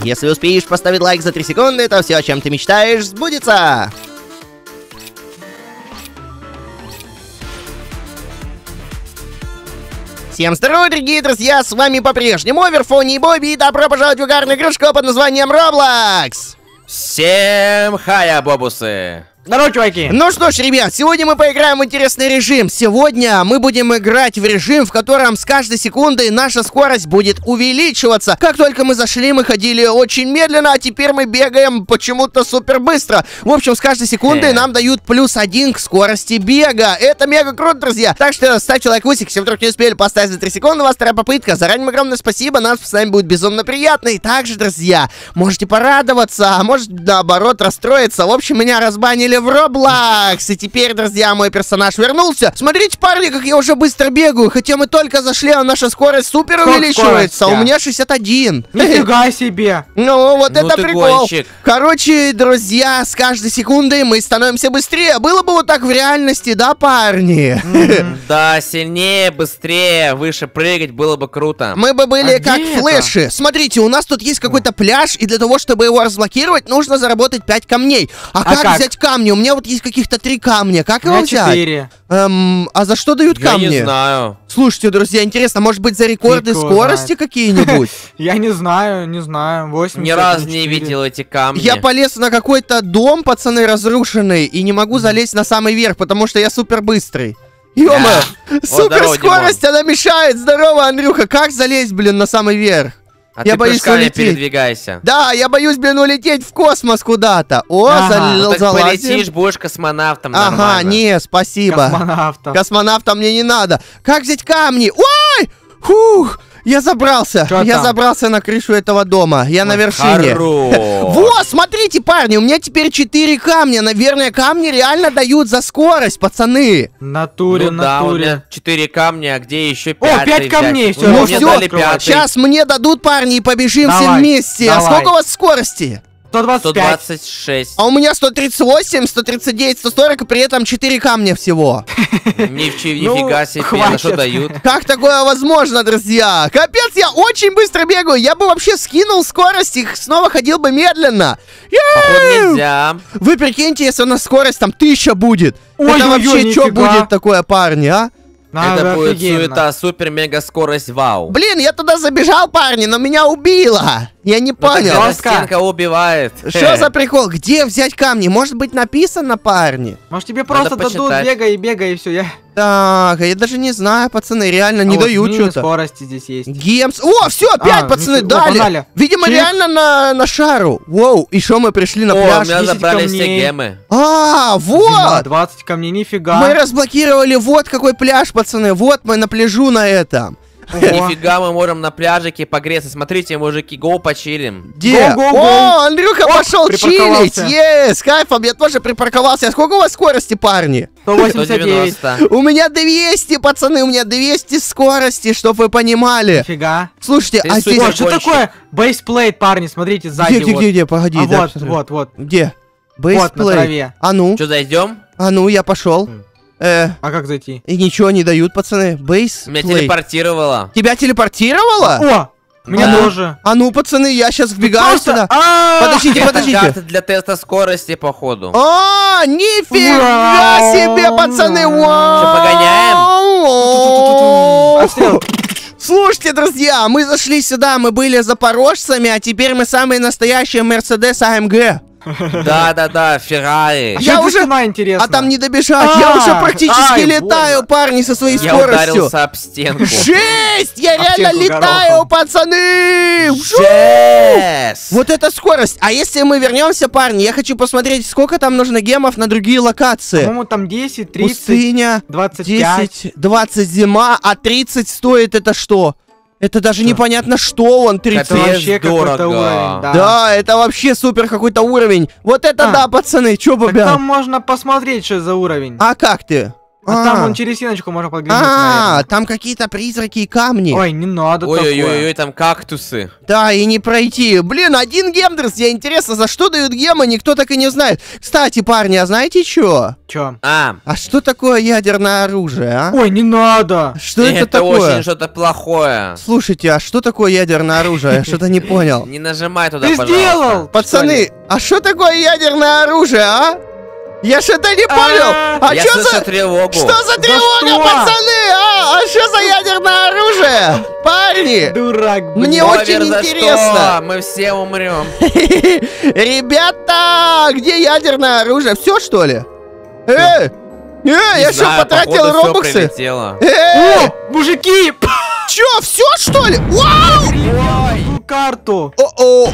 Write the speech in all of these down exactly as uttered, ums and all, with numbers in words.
Если успеешь поставить лайк за три секунды, то все, о чем ты мечтаешь, сбудется. Всем здорово, дорогие друзья, с вами по-прежнему Оверфони и Бобби, и добро пожаловать в угарную игрушку под названием Roblox! Всем хая, бобусы! Здорово, чуваки! Ну что ж, ребят, сегодня мы поиграем в интересный режим. Сегодня мы будем играть в режим, в котором с каждой секундой наша скорость будет увеличиваться. Как только мы зашли, мы ходили очень медленно, а теперь мы бегаем почему-то супер быстро. В общем, с каждой секундой нам дают плюс один к скорости бега. Это мега круто, друзья. Так что ставьте лайкусик, если вдруг не успели поставить за три секунды, у вас вторая попытка. Заранее огромное спасибо, нам с вами будет безумно приятно. И также, друзья, можете порадоваться, а может, наоборот, расстроиться. В общем, меня разбанили в Roblox. И теперь, друзья, мой персонаж вернулся. Смотрите, парни, как я уже быстро бегаю. Хотя мы только зашли, а наша скорость супер Сколько увеличивается. скорость? У меня шестьдесят один. Нифига себе! Ну, вот Ну это ты прикол. гонщик. Короче, друзья, с каждой секундой мы становимся быстрее. Было бы вот так в реальности, да, парни? Да, сильнее, быстрее, выше прыгать было бы круто. Мы бы были А как где это? флеши. Смотрите, у нас тут есть какой-то пляж, и для того, чтобы его разблокировать, нужно заработать пять камней. А, А как, как? взять камни? У меня вот есть каких-то три камня. Как У его меня взять? четыре. Эм, а за что дают Я камни? не знаю. Слушайте, друзья, интересно, может быть, за рекорды Фиг его скорости знает. какие-нибудь? Я не знаю, не знаю. восемьдесят Ни разу не четыре. видел эти камни. Я полез на какой-то дом, пацаны, разрушенный, и не могу залезть на самый верх, потому что я супер быстрый. Ё-моё, Да. супер здорово, скорость, она мешает. Здорово, Андрюха, как залезть, блин, на самый верх? А я ты боюсь прыжками улететь. передвигайся. Да, я боюсь, блин, улететь в космос куда-то. О, Ага. зал- Ну так залазим. полетишь, будешь космонавтом Ага, нормально. не, спасибо. Космонавта. Космонавта мне не надо. Как взять камни? Ой! Фух! Я забрался. Чё я там? забрался на крышу этого дома. Я на вершине. Хорош. Вот, смотрите, парни, у меня теперь четыре камня. Наверное, камни реально дают за скорость, пацаны. Натуре, Ну да, у натуре. меня четыре камня, а где еще О, пять? пять камней, всё, Ну мне всё, дали открывай. пятый. Сейчас мне дадут, парни, и побежим все Давай, вместе. А давай. сколько у вас скорости? сто двадцать сто пять. двадцать шесть. А у меня сто тридцать восемь, сто тридцать девять, сто сорок, и при этом четыре камня всего. Нифи- Ну, Нифига себе, на хватит. что дают? Как такое возможно, друзья? Капец, я очень быстро бегаю. Я бы вообще скинул скорость и снова ходил бы медленно. Походу нельзя. Вы прикиньте, если у нас скорость там тысяча будет. Ой-ой-ой, Это вообще что нифига. будет такое, парни, а? Надо, Это будет офигенно. суета, супер-мега скорость, вау. Блин, я туда забежал, парни, но меня убило. Я не Ну так понял. эта Жестко. стенка убивает. Что за прикол? Где взять камни? Может быть написано, парни? Может тебе просто Надо дадут, почитать. бегай и бегай, и все. Я... Так, я даже не знаю, пацаны, реально не А вот дают мини что-то. скорости здесь есть. Гемс. О, все, опять, А, пацаны, ничего, дали. погнали. Видимо, Чик. реально на, на шару. Воу, и что мы пришли на О, у пляж? меня десять забрали все камней. гемы. А, Зима, вот! двадцать камней, нифига. Мы разблокировали вот какой пляж, пацаны. Вот мы на пляжу на этом. Ого. Нифига, мы можем на пляжике погреться. Смотрите, мужики, гоу почилим. Где? Го, го, го. О, Андрюха Оп, пошел чилить. припарковался. Есть, с кайфом, я тоже припарковался. А сколько у вас скорости, парни? сто восемьдесят девять. сто девяносто. У меня двести, пацаны, у меня двести скорости, чтобы вы понимали. Нифига. Слушайте, Ты а здесь... супер О, что гонщик. такое? Бейсплейт, парни, смотрите, сзади. Где, где, вот. где, где, погоди, А дай вот, посмотрю. вот, вот. Где? Вот, на Бейсплей. траве. А ну, Что, зайдем? а ну, я пошел. М. Э, А как зайти? и ничего не дают, пацаны. Бейс. Меня телепортировало. Тебя телепортировало? О, меня Да. тоже. А ну, пацаны, я сейчас вбегаю Просто- сюда. А, Подождите, Это подождите. карта для теста скорости, походу. А, нифига Вау. себе, пацаны! Вау! погоняем? Отстрел. Слушайте, друзья, мы зашли сюда, мы были запорожцами, а теперь мы самые настоящие Мерседес АМГ. Да-да-да, Феррари. А Я что за уже- цена, интересно? А там не добежать, я А, уже практически ай, летаю, больно. парни, со своей Я скоростью. ударился об стенку. Жесть! Я Об реально стенку летаю, горохом. пацаны! Жу! Жесть! Вот это скорость. А если мы вернемся, парни, я хочу посмотреть, сколько там нужно гемов на другие локации. По-моему, там десять, тридцать, Пустыня, двадцать пять. десять, двадцать зима, а тридцать стоит это что? Это даже Что? непонятно, что он тридцать. Это Капец, вообще какой-то дорого. уровень, да. Да, это вообще супер какой-то уровень. Вот это А, да, пацаны, чё, Так бабя? там можно посмотреть, что за уровень. А как ты? А там вон через стеночку можно подглядеть, А, наверное. там какие-то призраки и камни. Ой, не надо такое. Ой-ой-ой, там кактусы. Да, и не пройти. Блин, один гем, друзья, интересно, за что дают гемы, никто так и не знает. Кстати, парни, а знаете что? Чё? А, А что такое ядерное оружие, а? Ой, не надо. Что это, это такое? очень что-то плохое. Слушайте, а что такое ядерное оружие? Я что-то не понял. Не нажимай туда, Ты пожалуйста. сделал! Пацаны, а что такое ядерное оружие, а? Я что-то не понял. А Я что слышу за... тревогу. Что за тревога, что? пацаны? А, а что за ядерное оружие? Парни, Дурак, блин. мне Овер, очень за интересно. что? Мы все умрем. Ребята, где ядерное оружие? Все, что ли? Э, э, я что, знаю, потратил походу, всё робоксы? прилетело. Э, О, мужики! чё, все, что ли? Вау! Ой, карту. О-о.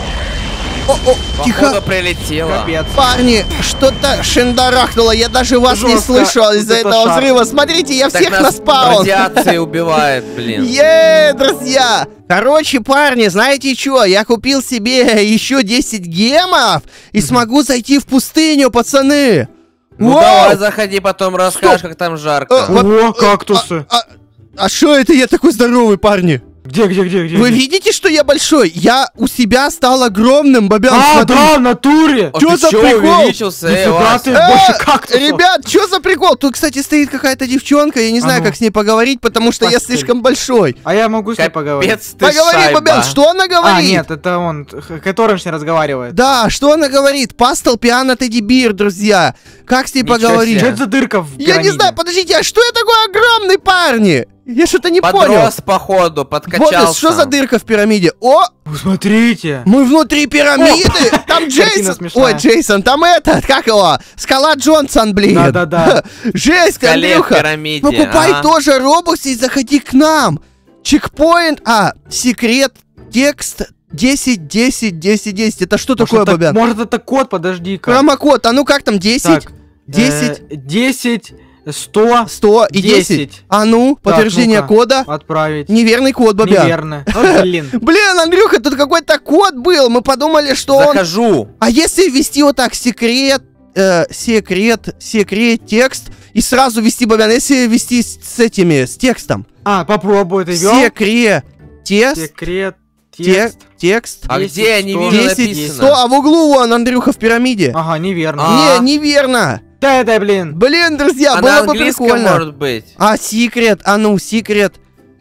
О-о, тихо. Походу прилетело. Капец. Парни, что-то шандарахнуло, я даже вас не Жестко. слышал из-за Вот это этого шаг. взрыва. Смотрите, я Так всех нас на спаун. радиация убивает, блин. Е, друзья! Короче, парни, знаете что? Я купил себе еще десять гемов и смогу зайти в пустыню, пацаны. Ну Вау! давай, заходи, потом расскажешь, как там Э, жарко. вот, О, э, кактусы. А, а что это я такой здоровый, парни? Где, где, где, где? Вы где? видите, что я большой? Я у себя стал огромным, Бобян, А, смотри. да, в натуре. А чё ты за чё прикол? увеличился, э, Нифига Вась? ты, Э, больше кактусов. Ребят, что за прикол? Тут, кстати, стоит какая-то девчонка, я не знаю, ну. как с ней поговорить, потому что я Постель. слишком большой. А я могу с ней поговорить. Капец ты Поговори, шайба. Бобян, что она говорит? А, нет, это он, х- который с ней разговаривает. Да, что она говорит? Пастел пиано Тедди Бир, друзья. Как с ней Ничего поговорить? себе. Что это за дырка в Я не пирамиде? знаю, подождите, а что я такой огромный, парни? Я что-то не понял. Подрос, походу, Вот подкачался. что за дырка в пирамиде? О, Вы смотрите. мы внутри пирамиды. Там Джейсон. смешная. Ой, Джейсон, там этот, как его? Скала Джонсон, блин. Да-да-да. Жесть, Скале в Андрюха. пирамиде, Покупай ага. тоже робоксы и заходи к нам. Чекпоинт, а, секрет, текст десять, десять, десять, десять. Это что такое, Может, это- Бобян? Может, это код, подожди-ка. Промокод, а ну как там, десять? Так, десять, э, десять, сто, сто и десять. десять. А ну, подтверждение ну-ка. кода. Отправить. Неверный код, Бобян. Неверно. Вот, блин. Блин, Андрюха, тут какой-то код был. Мы подумали, что он... Захожу. А если ввести вот так секрет, э, секрет, секрет, текст, и сразу ввести, Бобян, если ввести с, с этими, с текстом. А, попробуй, ты вел? Секрет, тест, Секрет, те- текст. текст. А десять, где я не сто. вижу десять, написано? сто, а в углу вон, Андрюха, в пирамиде. Ага, неверно. А. Не, неверно. Да, это, блин. Блин, друзья, А было на бы английском прикольно. может быть. А, секрет, а ну, секрет,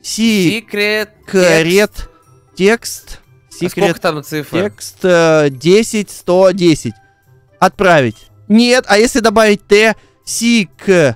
Секрет. секрет, текст, А сколько секрет, там цифр? текст, э, десять, сто, десять. Отправить. Нет, а если добавить Т, секрет,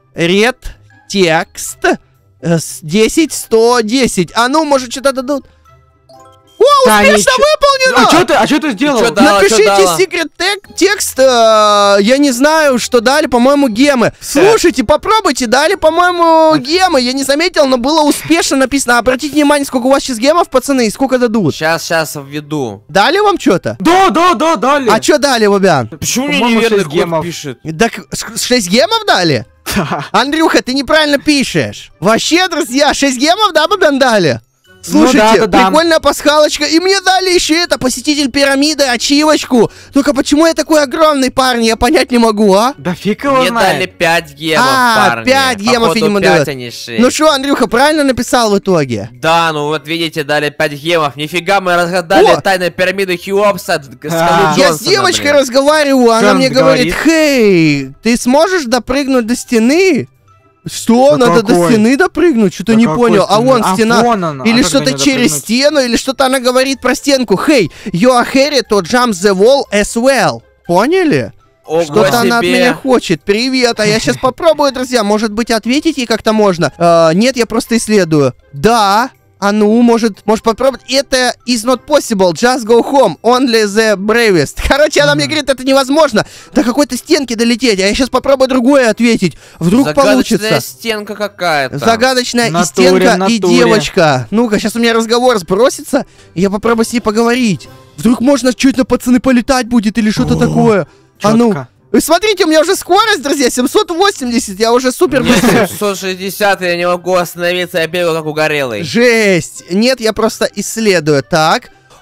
текст, э, с- десять, сто, десять. А ну, может, что-то дадут? О, Да, успешно ничего. выполнено! А что ты, а что ты сделал? чё дала, чё Напишите дала? секрет тек- текст, э, я не знаю, что дали, по-моему, гемы. Слушайте, попробуйте, дали, по-моему, гемы. Я не заметил, но было успешно написано. Обратите внимание, сколько у вас сейчас гемов, пацаны, и сколько дадут. Сейчас, сейчас введу. Дали вам что-то? Да, да, да, дали. А что дали, Бобян? Почему мне По-моему, неверный шесть код гемов. пишет? Так шесть гемов дали? Андрюха, ты неправильно пишешь. Вообще, друзья, шесть гемов, да, Бобян, дали? Слушайте, Ну да, да, да. прикольная пасхалочка. И мне дали еще это, посетитель пирамиды, ачивочку. Только почему я такой огромный, парень, я понять не могу, а? Да фиг его Мне дали знает. пять гемов, А, парни. пять гемов, Походу, видимо, пять, дают. а не шесть. Ну что, Андрюха, правильно написал в итоге? Да, ну вот видите, дали пять гемов. Нифига, мы разгадали О! тайную пирамиду Хеопса. с Скалы А. Я с Джонсона, девочкой блин. разговариваю, она Что мне она говорит, говорит? хей, ты сможешь допрыгнуть до стены? Что, Да надо до какой? стены допрыгнуть? Что-то Да не какой понял. А стены? вон А стена. вон она. А Или как что-то до неё через допрыгнуть? стену, или что-то она говорит про стенку. Хей, you are Harry, to jump the wall as well. Поняли? Ого Что-то она от себе. меня хочет. Привет, а я сейчас попробую, друзья. Может быть, ответить ей как-то можно? Э, нет, я просто исследую. Да. А ну, может, может попробовать. Это is not possible. Just go home. Only the bravest. Короче, она мне говорит, это невозможно. До какой-то стенки долететь. А я сейчас попробую другое ответить. Вдруг Загадочная получится. стенка какая-то. Загадочная и Натуре, стенка, и натуре. девочка. Ну-ка, сейчас у меня разговор сбросится, и я попробую с ней поговорить. Вдруг можно чуть на пацаны полетать будет или что-то О, такое. А ну. Чётко. Вы смотрите, у меня уже скорость, друзья, семьсот восемьдесят, я уже супер Мне быстрый. семьсот шестьдесят, я не могу остановиться, я бегаю как угорелый. Жесть. Нет, я просто исследую. Так.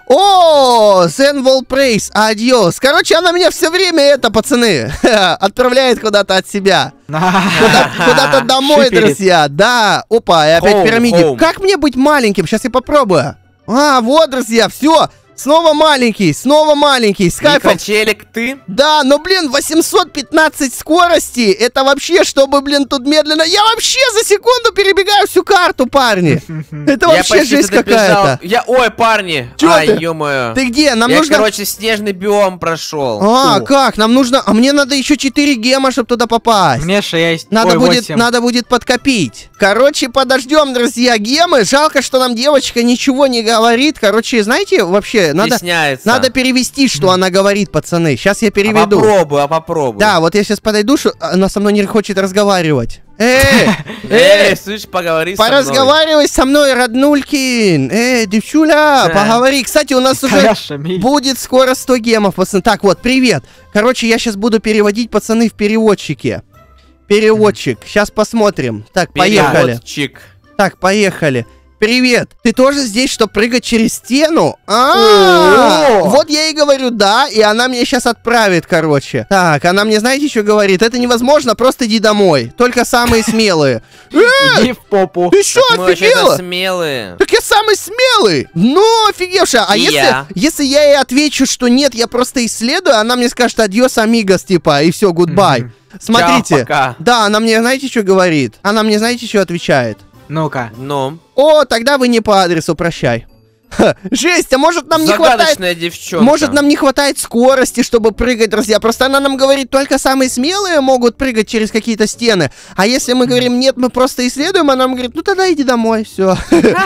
О, Zenwall Praise, адьос. Короче, она меня все время это, пацаны, отправляет куда-то от себя. Куда- Куда-то домой, Шиперит. друзья. Да. Опа, и опять Home, пирамидик. home. Как мне быть маленьким? Сейчас я попробую. А, вот, друзья, все. Снова маленький, снова маленький. С кайфом. Микрочелик ты? Да, но, блин, восемьсот пятнадцать скорости. Это вообще, чтобы, блин, тут медленно... Я вообще за секунду перебегаю всю карту, парни. Это Я вообще почти жесть добежал. какая-то. Я, ой, парни. Чё Ай, ты? ё-моё. Ты где? Нам Я, нужно... короче, снежный биом прошел. А, Фу. как? Нам нужно... А мне надо еще четыре гема, чтобы туда попасть. Мне шесть. Надо Ой, будет, восемь. надо будет подкопить. Короче, подождем, друзья, гемы. Жалко, что нам девочка ничего не говорит. Короче, знаете, вообще, надо, Стесняется. надо перевести, что она говорит, пацаны. Сейчас я А переведу. попробуй, а попробуй. Да, вот я сейчас подойду, что она со мной не хочет разговаривать. Эй, Эй, эй, слышь, поговори со мной. поразговаривай со мной, роднулькин. Эй, девчуля, Да. поговори. Кстати, у нас уже Хорошо, Миль. будет скоро сто гемов, пацаны. Так, вот, привет. Короче, я сейчас буду переводить, пацаны, в переводчике. Переводчик. Сейчас посмотрим. Так, поехали. Переводчик. Так, поехали. Привет. Ты тоже здесь, чтобы прыгать через стену? А, О! вот я и говорю, да, и она меня сейчас отправит, короче. Так, она мне, знаете, что говорит? Это невозможно, просто иди домой. Только самые смелые. Э, Иди в попу. ты что, Мы вообще-то офигела? смелые. Так я самый смелый! Ну, офигевшая! А И если, я. если я ей отвечу, что нет, я просто исследую, она мне скажет адьос, амигос, типа, и все, гудбай. Мгм. Смотрите. Чао, пока. Да, она мне, знаете, что говорит? Она мне, знаете, что отвечает? Ну-ка. Ну, О, тогда вы не по адресу, прощай. Ха, жесть, а может нам не хватает... загадочная девчонка. Может, нам не хватает скорости, чтобы прыгать, друзья. Просто она нам говорит, только самые смелые могут прыгать через какие-то стены. А если мы говорим, нет, мы просто исследуем, она нам говорит, ну тогда иди домой, все.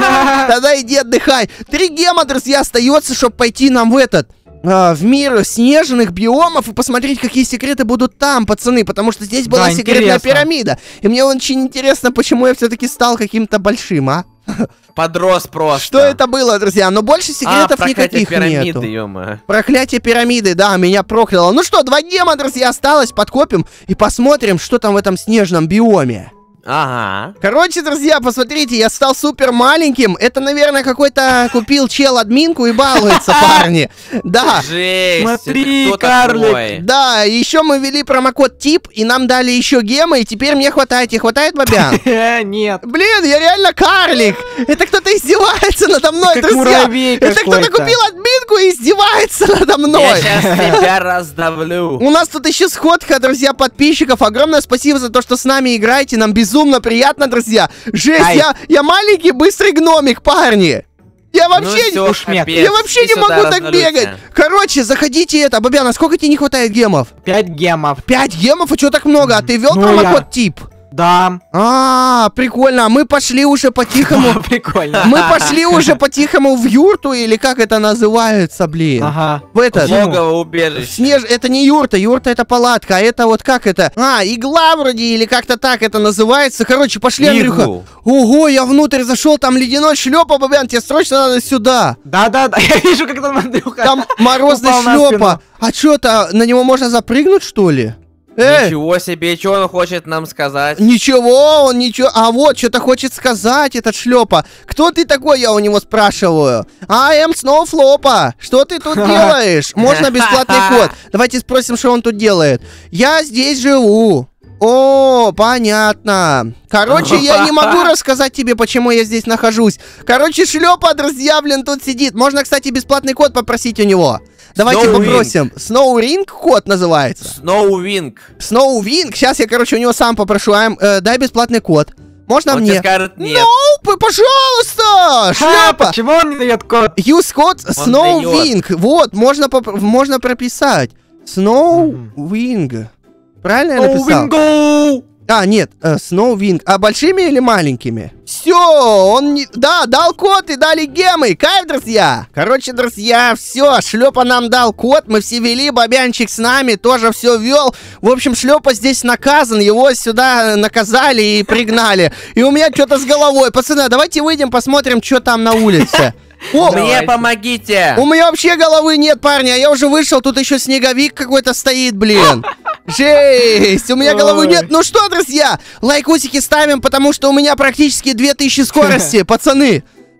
Тогда иди отдыхай. Три гема, друзья, остается, чтобы пойти нам в этот... а, в мир снежных биомов и посмотреть, какие секреты будут там, пацаны. Потому что здесь была Да, секретная интересно. пирамида. И мне очень интересно, почему я все-таки стал каким-то большим, а? Подрос просто. Что это было, друзья? Но больше А, секретов проклятие никаких пирамиды, нету. ё-моё. Проклятие пирамиды, да, меня прокляло. Ну что, два гема, друзья, осталось. Подкопим и посмотрим, что там в этом снежном биоме. Ага. Короче, друзья, посмотрите, я стал супер маленьким. Это, наверное, какой-то купил чел админку и балуется, парни. Да. Жесть. Смотри, это кто карлик. такой? Да, еще мы ввели промокод ТИП, и нам дали еще гемы, и теперь мне хватает. Тебе хватает, Бабян? Э, Нет. Блин, я реально карлик! Это кто-то издевается надо мной, Как друзья! муравей Это кто-то какой-то. купил админку и издевается надо Я мной! сейчас тебя раздавлю. У нас тут еще сходка, друзья, подписчиков. Огромное спасибо за то, что с нами играете. Нам безумно приятно, друзья. Жесть, Ай. я, я маленький быстрый гномик, парни. Я вообще, Ну всё, уж нет. капец, я вообще иди не сюда, могу так раздавлю бегать. тебя. Короче, заходите это. Бабяна, сколько тебе не хватает гемов? Пять гемов. Пять гемов? А что так много? А ты ввел Ну, промокод я- ТИП? Да. А, прикольно. А мы пошли уже по-тихому. Прикольно. Мы пошли уже по-тихому в юрту, или как это называется, блин? Ага. В этот... Логово убежище. Снеж... Это не юрта, юрта это палатка, а это вот как это? А, игла вроде, или как-то так это называется. Короче, пошли, Андрюха. Иглу. Ого, я внутрь зашел, там ледяной шлепа, Бабян, тебе срочно надо сюда. Да-да-да, я вижу, как там Андрюха. Там морозный упал на шлепа. спину. А что-то, на него можно запрыгнуть, что ли? Эй, Ничего себе, что он хочет нам сказать? ничего, он ничего. А вот, что-то хочет сказать этот шлепа. Кто ты такой, я у него спрашиваю. I am Snowflopа. Что ты тут делаешь? Можно бесплатный код? Давайте спросим, что он тут делает. Я здесь живу. О, понятно. Короче, я не могу рассказать тебе, почему я здесь нахожусь. Короче, шлепа, друзья, блин, тут сидит. Можно, кстати, бесплатный код попросить у него. Давайте Snowwing. попросим. Snow Ring код называется. Сноувинг. Snowwing. Сейчас я, короче, у него сам попрошу. Эм, э, дай бесплатный код. Можно Он мне? тебе скажет нет. Ну, пожалуйста! А, Шляпа! почему он не дает код? Use код Он Snowwing. Вот, можно, поп- можно прописать. Snowwing. Правильно я написал? Вингоу! А, нет, э, Snowwing. А большими или маленькими? Все, он не... Да, дал код и дали гемы. Кайф, друзья. Короче, друзья, все, Шлепа нам дал код. Мы все вели, Бабянчик с нами тоже все вел. В общем, Шлепа здесь наказан. Его сюда наказали и пригнали. И у меня что-то с головой. Пацаны, давайте выйдем, посмотрим, что там на улице. О, Мне Давайте. помогите. у меня вообще головы нет, парни, а я уже вышел, тут еще снеговик какой-то стоит, блин. Жесть, у меня головы Ой. нет. Ну что, друзья, лайкусики ставим, потому что у меня практически две тысячи скорости, пацаны.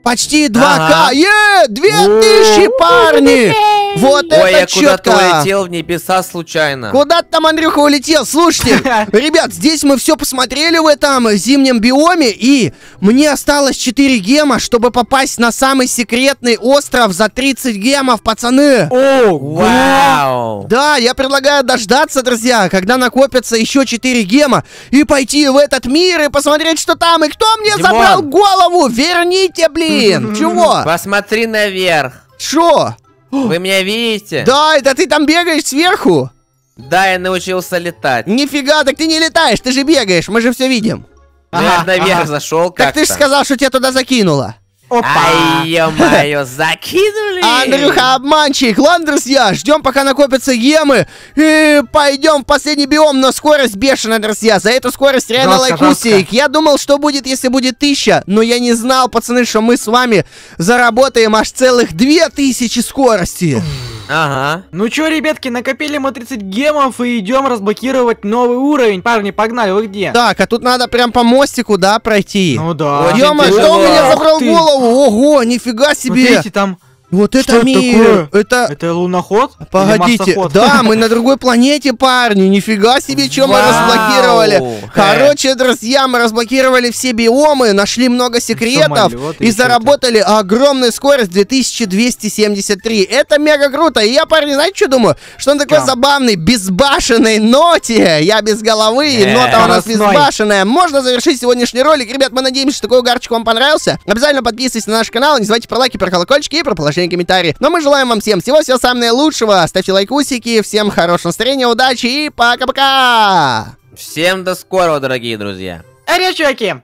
Почти два ка. Ага. Е, две тысячи, парни! Вот Ой, это я куда-то четко! улетел в небеса случайно. Куда ты там, Андрюха, улетел? Слушайте, ребят, здесь мы все посмотрели в этом зимнем биоме, и мне осталось четыре гема, чтобы попасть на самый секретный остров за тридцать гемов, пацаны. О, Вау! Да, я предлагаю дождаться, друзья, когда накопятся еще четыре гема, и пойти в этот мир и посмотреть, что там, и кто мне Димон! забрал голову? Верните, блин! Чего? Посмотри наверх. Шо? Вы меня видите? Да, это ты там бегаешь сверху? Да, я научился летать. Нифига, так ты не летаешь, ты же бегаешь, мы же все видим. Ну, я Ага, наверх ага. зашел Так как-то. ты же сказал, что тебя туда закинуло. Опа. Ай, ё-моё, закинули! Андрюха, обманщик. Ладно, друзья, ждем, пока накопятся гемы. И пойдем в последний биом, но скорость бешеная, друзья. За эту скорость реально Жестко, лайкусик. жестко. Я думал, что будет, если будет тысяча, но я не знал, пацаны, что мы с вами заработаем аж целых две тысячи скорости. Ага. Ну чё, ребятки, накопили мы тридцать гемов и идем разблокировать новый уровень. Парни, погнали, вы где? Так, а тут надо прям по мостику, да, пройти? Ну да. Очень Ё-моё, что тяжело. у меня забрал Ух ты. голову? Ого, нифига себе. Смотрите, там... Вот это Что это мир. такое? Это... Это луноход? Или Погодите, марсоход? да, мы на другой планете, парни. Нифига себе, что мы Вау. разблокировали. Э. Короче, друзья, мы разблокировали все биомы, нашли много секретов Самолеты и и всё заработали огромную скорость две тысячи двести семьдесят три. Это мега круто. И я, парни, знаете, что думаю? Что он такой Чё? забавный, безбашенной ноте. Я без головы, и Э, нота у нас скоростной. безбашенная. Можно завершить сегодняшний ролик. Ребят, мы надеемся, что такой угарчик вам понравился. Обязательно подписывайтесь на наш канал, не забывайте про лайки, про колокольчики и про положение комментариев. Но мы желаем вам всем всего-всего самого наилучшего. Ставьте лайкусики, всем хорошего настроения, удачи и пока-пока! Всем до скорого, дорогие друзья. Эй, чуваки!